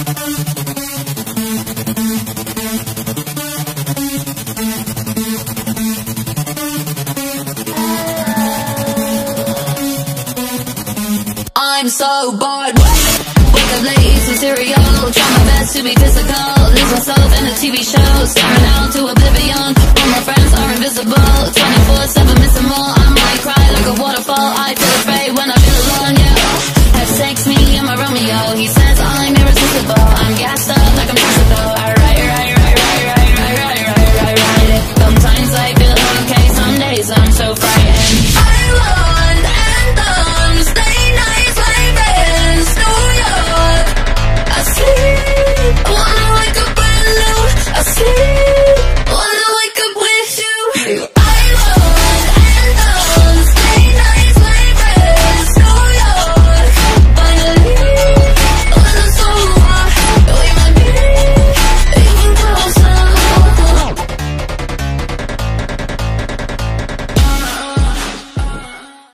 I'm so bored. Wake up late, eat some cereal. Try my best to be physical. Lose myself in the TV shows.